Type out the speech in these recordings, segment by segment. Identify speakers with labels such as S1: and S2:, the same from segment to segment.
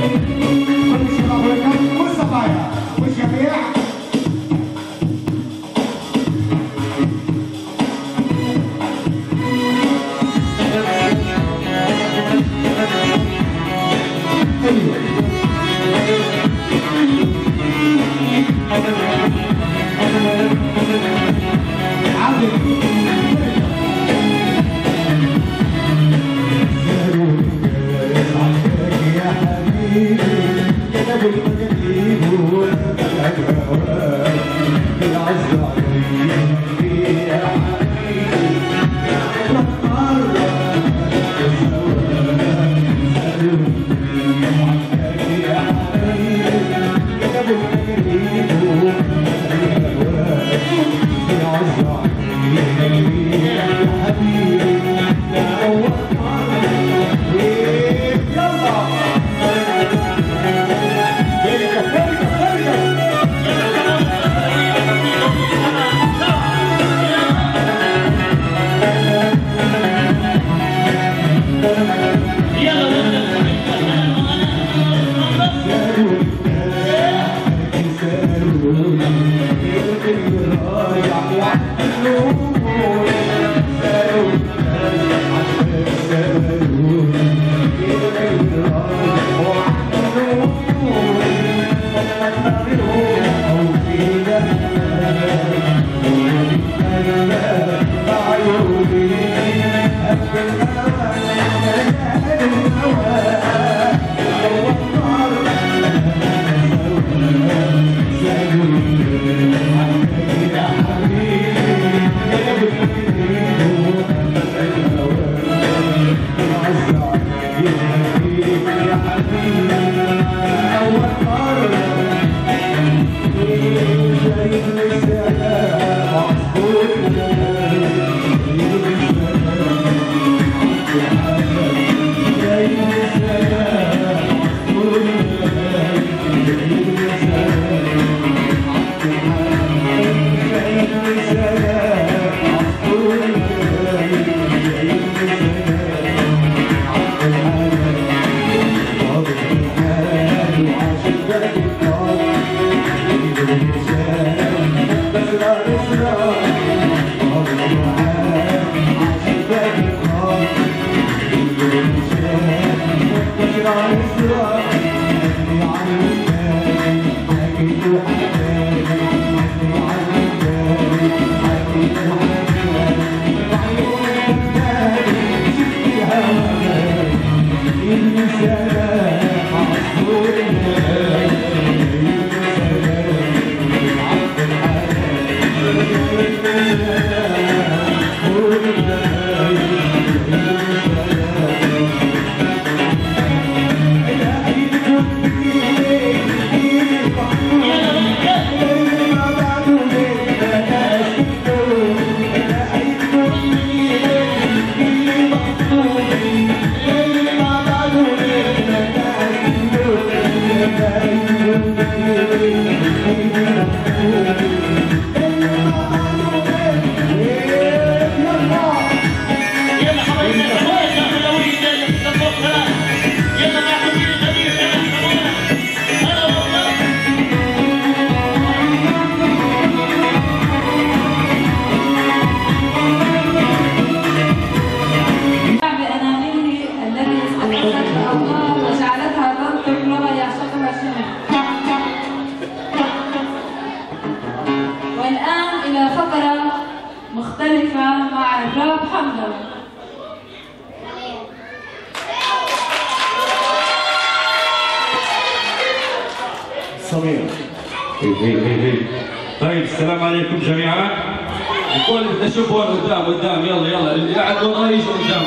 S1: طيب السلام عليكم جميعا. الكل بدنا نشوف هون قدام يلا اللي قاعد ورا يجوا قدام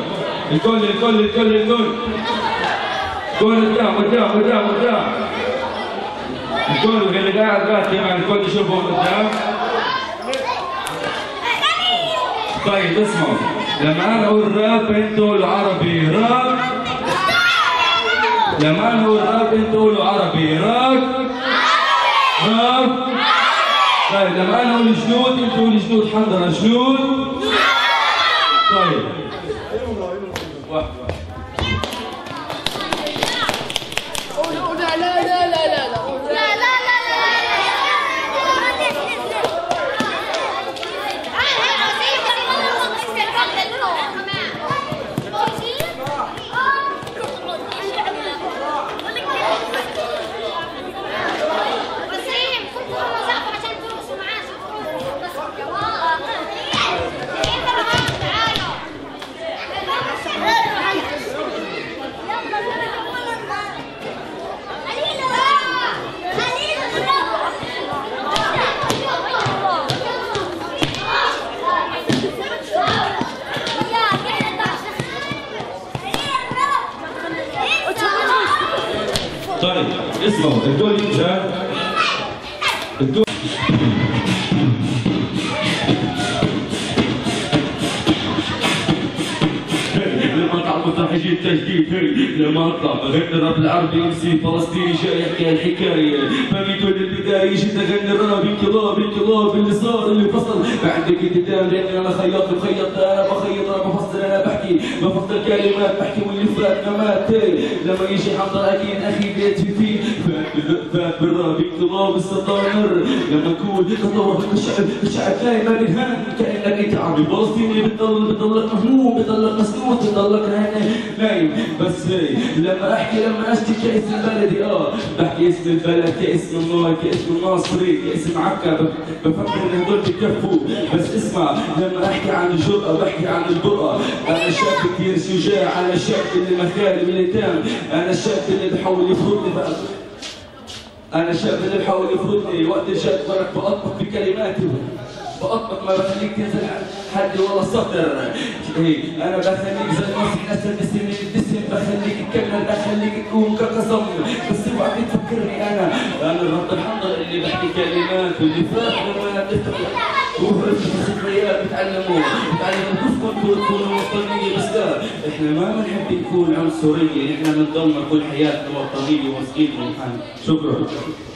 S1: الكل قدام الكل اللي قاعد راسي مع الكل يشوف هون قدام. طيب اسمعوا، لما انا اقول راب انتوا قولوا عربي راب. لما انا اقول راب انتوا قولوا عربي راب. طيب لما انا اقول جنود انتوا قولوا جنود حضره جنود. طيب واحد طيب اسمعوا الدول جاء الدول لما تعرف حجي تجديد لما اطلع بغني الراب العربي MC فلسطيني جاي يحكي الحكايه فميتوا للبدايه جيت اغني الراب انقلاب اللي صار اللي فصل ما عندك انتدام لاني انا خياط مخيط انا بخيط انا بفصل انا بحكي بفصل كلمات بحكي واللي فات مات لما يجي حضر اكيد اخي بيت فيه فات بالراب انقلاب السطامر لما نكون تطور الشعب دايما ينهان كانك انت عربي فلسطيني بتضلك مهموم بتضلك مسنود بتضلك نايم بس لما اشتي كاسم بلدي بحكي اسم البلد كاسم النار كاسم الناصري كاسم عكا بفكر ان هدول بكفوا بس اسمع لما احكي عن الجرأة بحكي عن الجرأة انا شاب كثير شجاع انا الشاب اللي مخالي من التام انا الشاب اللي بحاول يفرضني انا الشاب اللي بحاول يفرضني وقت الجد برك بأطبق بكلماتي بأطبق ما بخليك تنزل حد ولا سطر انا بخليك زي المسح نسل الدسم بخليك تكمل بخليك تقوم كقسم بس اوعى تفكرني انا الرب الحنظر اللي بحكي كلمات واللي فات لما تفتح وفرصة الذكريات بتعلموا كيف تكونوا وطنية بس لا احنا ما بنحب نكون عنصرية احنا بنضلنا كل حياتنا وطنية ومسكين ونحن شكرا